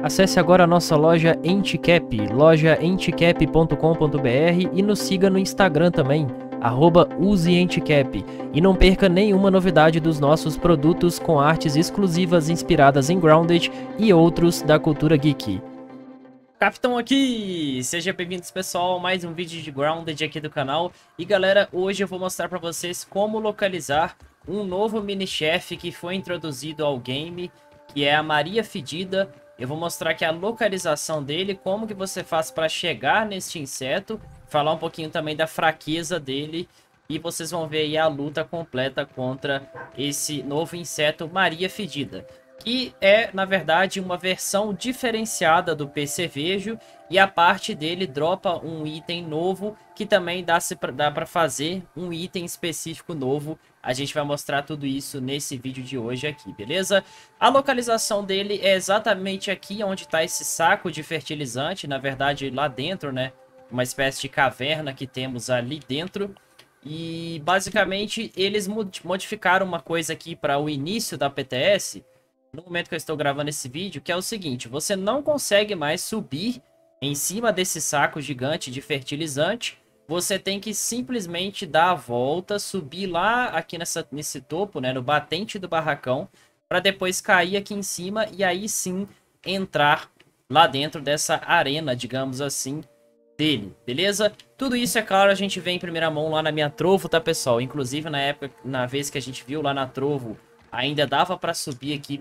Acesse agora a nossa loja Anticap, lojaanticap.com.br e nos siga no Instagram também, @useanticap. E não perca nenhuma novidade dos nossos produtos com artes exclusivas inspiradas em Grounded e outros da cultura geek. Capitão aqui! Seja bem-vindos, pessoal, a mais um vídeo de Grounded aqui do canal. E galera, hoje eu vou mostrar para vocês como localizar um novo mini-chefe que foi introduzido ao game, que é a Maria Fedida. Eu vou mostrar aqui a localização dele, como que você faz para chegar neste inseto, falar um pouquinho também da fraqueza dele, e vocês vão ver aí a luta completa contra esse novo inseto Maria Fedida, que é, na verdade, uma versão diferenciada do percevejo, e a parte dele dropa um item novo, que também dá para fazer um item específico novo. A gente vai mostrar tudo isso nesse vídeo de hoje aqui, beleza? A localização dele é exatamente aqui onde está esse saco de fertilizante, na verdade lá dentro, né? Uma espécie de caverna que temos ali dentro. E basicamente eles modificaram uma coisa aqui para o início da PTS, no momento que eu estou gravando esse vídeo, que é o seguinte: você não consegue mais subir em cima desse saco gigante de fertilizante. Você tem que simplesmente dar a volta, subir lá aqui nesse topo, né, no batente do barracão, para depois cair aqui em cima e aí sim entrar lá dentro dessa arena, digamos assim, dele, beleza? Tudo isso, é claro, a gente vê em primeira mão lá na minha Trovo, tá, pessoal? Inclusive, na época, na vez que a gente viu lá na Trovo, ainda dava para subir aqui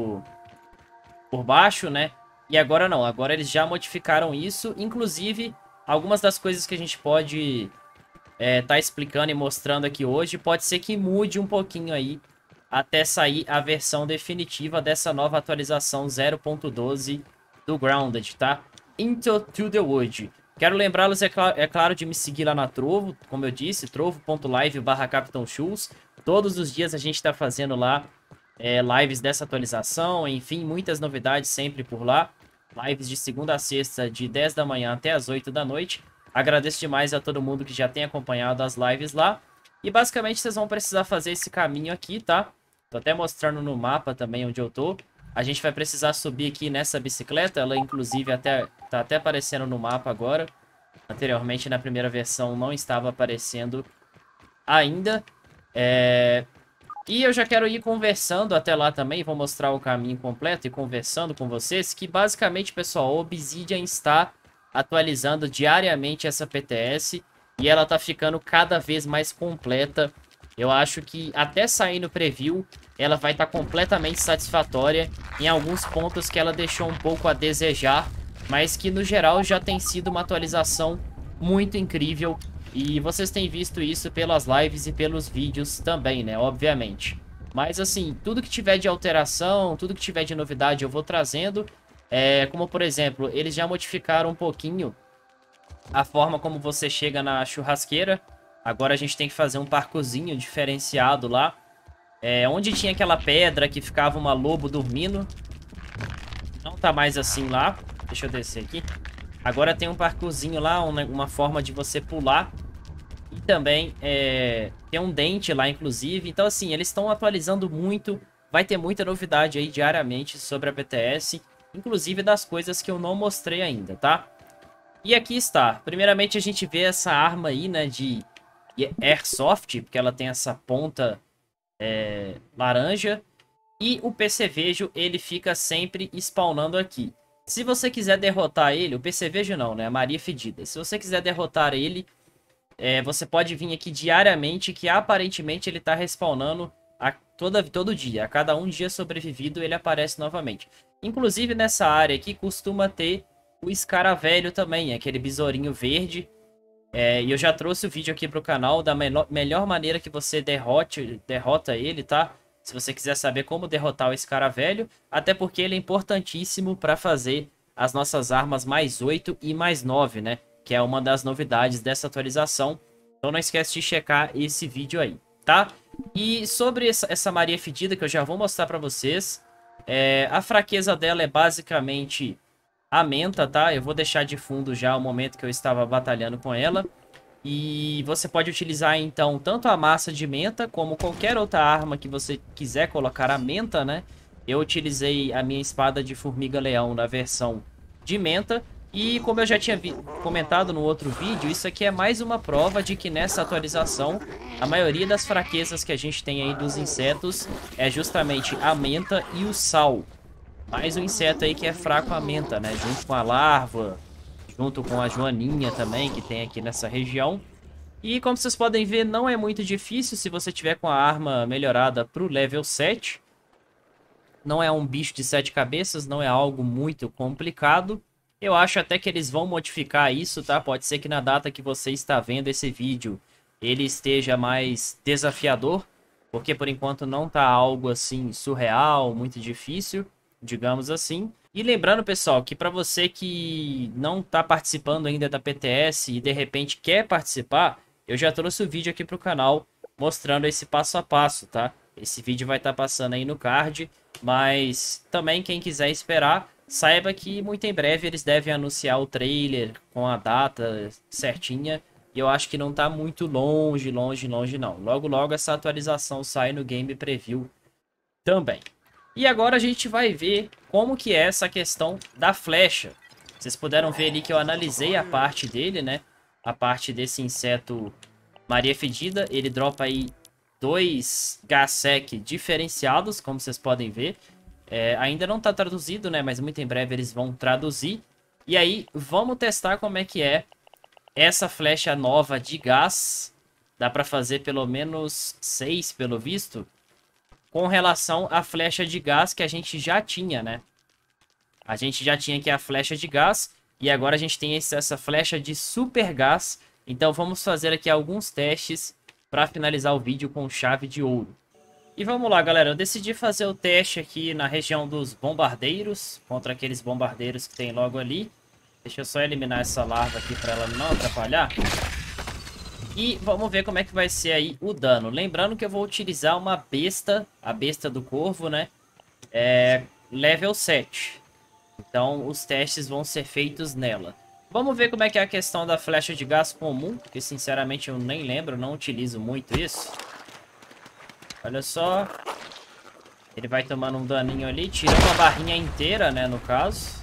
por baixo, né? E agora não, agora eles já modificaram isso. Inclusive, algumas das coisas que a gente pode tá explicando e mostrando aqui hoje, pode ser que mude um pouquinho aí até sair a versão definitiva dessa nova atualização 0.12 do Grounded, tá? Into to the Wood. Quero lembrá-los, é claro, de me seguir lá na Trovo, como eu disse, trovo.live/CapitãoShoes. Todos os dias a gente tá fazendo lá lives dessa atualização, enfim, muitas novidades sempre por lá. Lives de segunda a sexta, de 10 da manhã até as 8 da noite. Agradeço demais a todo mundo que já tem acompanhado as lives lá. E basicamente vocês vão precisar fazer esse caminho aqui, tá? Tô até mostrando no mapa também onde eu tô. A gente vai precisar subir aqui nessa bicicleta. Ela, inclusive, tá até aparecendo no mapa agora. Anteriormente, na primeira versão, não estava aparecendo ainda. E eu já quero ir conversando até lá também, vou mostrar o caminho completo e conversando com vocês, que basicamente, pessoal, a Obsidian está atualizando diariamente essa PTS e ela tá ficando cada vez mais completa. Eu acho que até sair no preview, ela vai estar completamente satisfatória em alguns pontos que ela deixou um pouco a desejar, mas que no geral já tem sido uma atualização muito incrível. E vocês têm visto isso pelas lives e pelos vídeos também, né? Obviamente. Mas assim, tudo que tiver de alteração, tudo que tiver de novidade eu vou trazendo. Como por exemplo, eles já modificaram um pouquinho a forma como você chega na churrasqueira. Agora a gente tem que fazer um parkourzinho diferenciado lá. Onde tinha aquela pedra que ficava uma lobo dormindo, não tá mais assim lá. Deixa eu descer aqui. Agora tem um parkourzinho lá, uma forma de você pular. E também tem um dente lá, inclusive. Então, assim, eles estão atualizando muito. Vai ter muita novidade aí diariamente sobre a BTS. Inclusive das coisas que eu não mostrei ainda, tá? E aqui está. Primeiramente, a gente vê essa arma aí, né, de Airsoft. Porque ela tem essa ponta laranja. E o percevejo, ele fica sempre spawnando aqui. Se você quiser derrotar ele, o percevejo não, né, a Maria Fedida. Se você quiser derrotar ele, você pode vir aqui diariamente, que aparentemente ele tá respawnando todo dia. A cada um dia sobrevivido ele aparece novamente. Inclusive nessa área aqui costuma ter o escaravelho também, aquele besourinho verde. E eu já trouxe o vídeo aqui pro canal da melhor maneira que você derrota ele, tá? Se você quiser saber como derrotar o escaravelho. Até porque ele é importantíssimo para fazer as nossas armas mais 8 e mais 9, né? Que é uma das novidades dessa atualização. Então não esquece de checar esse vídeo aí, tá? E sobre essa Maria Fedida, que eu já vou mostrar pra vocês. A fraqueza dela é basicamente a menta, tá? Eu vou deixar de fundo já o momento que eu estava batalhando com ela. E você pode utilizar, então, tanto a massa de menta, como qualquer outra arma que você quiser colocar a menta, né? Eu utilizei a minha espada de formiga-leão na versão de menta. E como eu já tinha comentado no outro vídeo, isso aqui é mais uma prova de que nessa atualização, a maioria das fraquezas que a gente tem aí dos insetos é justamente a menta e o sal. Mais um inseto aí que é fraco a menta, né? Junto com a larva, junto com a joaninha também, que tem aqui nessa região. E como vocês podem ver, não é muito difícil se você tiver com a arma melhorada para o level 7. Não é um bicho de 7 cabeças, não é algo muito complicado. Eu acho até que eles vão modificar isso, tá? Pode ser que na data que você está vendo esse vídeo, ele esteja mais desafiador. Porque por enquanto não tá algo assim surreal, muito difícil, digamos assim. E lembrando, pessoal, que para você que não tá participando ainda da PTS e de repente quer participar, eu já trouxe o vídeo aqui pro canal mostrando esse passo a passo, tá? Esse vídeo vai estar passando aí no card, mas também quem quiser esperar, saiba que muito em breve eles devem anunciar o trailer com a data certinha. E eu acho que não tá muito longe não. Logo logo essa atualização sai no Game Preview também. E agora a gente vai ver como que é essa questão da flecha. Vocês puderam ver ali que eu analisei a parte dele, né? A parte desse inseto Maria Fedida. Ele dropa aí 2 Gasec diferenciados, como vocês podem ver. Ainda não tá traduzido, né? Mas muito em breve eles vão traduzir. E aí, vamos testar como é que é essa flecha nova de gás. Dá pra fazer pelo menos 6, pelo visto. Com relação à flecha de gás que a gente já tinha, né? A gente já tinha aqui a flecha de gás. E agora a gente tem essa flecha de super gás. Então vamos fazer aqui alguns testes para finalizar o vídeo com chave de ouro. E vamos lá, galera. Eu decidi fazer o teste aqui na região dos bombardeiros. Contra aqueles bombardeiros que tem logo ali. Deixa eu só eliminar essa larva aqui para ela não atrapalhar. E vamos ver como é que vai ser aí o dano. Lembrando que eu vou utilizar uma besta, a besta do corvo, né? Level 7. Então os testes vão ser feitos nela. Vamos ver como é que é a questão da flecha de gás comum, que sinceramente eu nem lembro, não utilizo muito isso. Olha só. Ele vai tomando um daninho ali, tira uma barrinha inteira, né, no caso.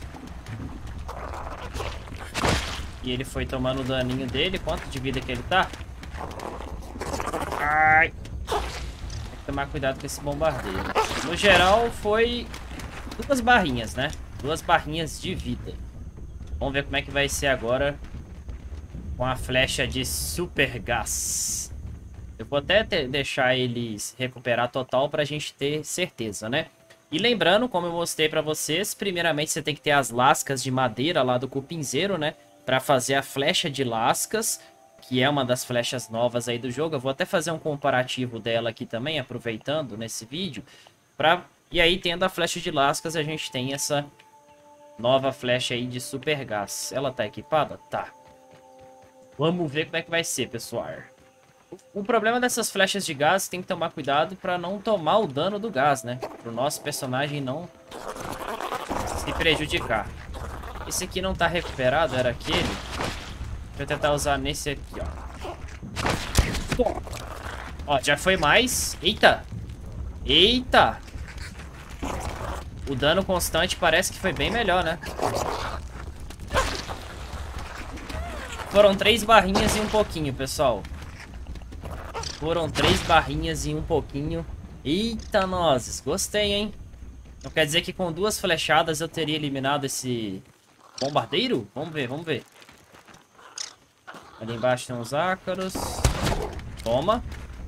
E ele foi tomando o daninho dele. Quanto de vida que ele tá? Ai. Tem que tomar cuidado com esse bombardeiro. No geral, foi 2 barrinhas, né? 2 barrinhas de vida. Vamos ver como é que vai ser agora com a flecha de super gás. Eu vou até deixar eles recuperar total pra gente ter certeza, né? E lembrando, como eu mostrei pra vocês, primeiramente você tem que ter as lascas de madeira lá do cupinzeiro, né? Pra fazer a flecha de lascas, que é uma das flechas novas aí do jogo. Eu vou até fazer um comparativo dela aqui também, aproveitando nesse vídeo. E aí, tendo a flecha de lascas, a gente tem essa nova flecha aí de super gás. Ela tá equipada? Tá. Vamos ver como é que vai ser, pessoal. O problema dessas flechas de gás, tem que tomar cuidado pra não tomar o dano do gás, né? Pro nosso personagem não se prejudicar. Esse aqui não tá recuperado, era aquele. Deixa eu tentar usar nesse aqui, ó. Ó, já foi mais. Eita! Eita! O dano constante parece que foi bem melhor, né? Foram 3 barrinhas e um pouquinho, pessoal. Foram 3 barrinhas e um pouquinho. Eita, nozes. Gostei, hein? Não quer dizer que com 2 flechadas eu teria eliminado esse bombardeiro? Vamos ver, vamos ver. Ali embaixo tem uns ácaros. Toma.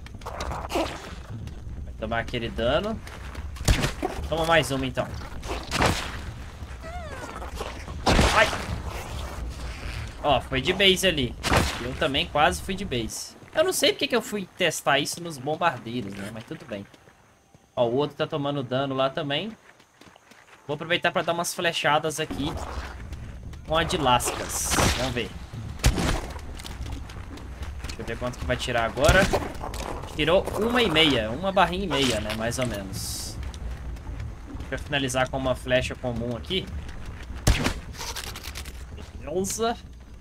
Vai tomar aquele dano. Toma mais uma, então. Ai! Ó, foi de base ali. Eu também quase fui de base. Eu não sei porque que eu fui testar isso nos bombardeiros, né? Mas tudo bem. Ó, o outro tá tomando dano lá também. Vou aproveitar pra dar umas flechadas aqui com a de lascas. Vamos ver. Deixa eu ver quanto que vai tirar agora. Tirou 1,5. Uma barrinha e meia, né? Mais ou menos. Deixa eu finalizar com uma flecha comum aqui. Beleza.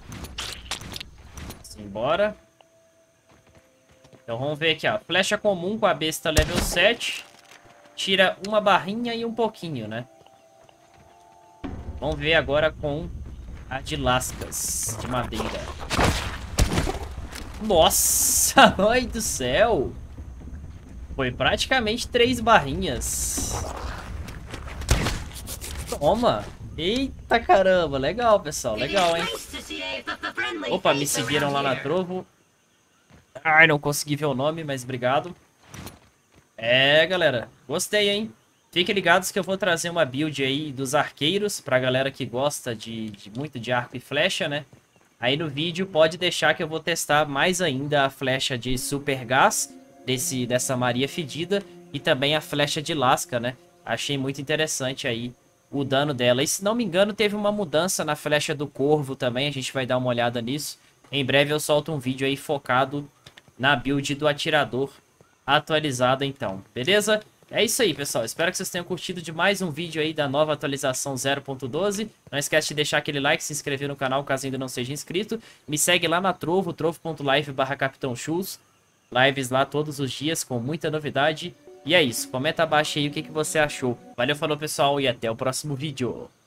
Simbora. Então vamos ver aqui, ó. Flecha comum com a besta level 7. tira uma barrinha e um pouquinho, né? Vamos ver agora com a de lascas de madeira. Nossa, mãe do céu! Foi praticamente 3 barrinhas. Toma! Eita caramba, legal, pessoal, legal, hein? Opa, me seguiram lá na Trovo. Ai, não consegui ver o nome, mas obrigado. É, galera, gostei, hein? Fiquem ligados que eu vou trazer uma build aí dos arqueiros, pra galera que gosta muito de arco e flecha, né? Aí no vídeo pode deixar que eu vou testar mais ainda a flecha de super gás, dessa Maria Fedida, e também a flecha de lasca, né? Achei muito interessante aí o dano dela. E se não me engano teve uma mudança na flecha do corvo também, a gente vai dar uma olhada nisso. Em breve eu solto um vídeo aí focado na build do atirador atualizada então, beleza? É isso aí, pessoal. Espero que vocês tenham curtido de mais um vídeo aí da nova atualização 0.12. Não esquece de deixar aquele like, se inscrever no canal caso ainda não seja inscrito. Me segue lá na Trovo, trovo.live/CapitãoSchulz. Lives lá todos os dias com muita novidade. E é isso. Comenta abaixo aí o que você achou. Valeu, falou, pessoal, e até o próximo vídeo.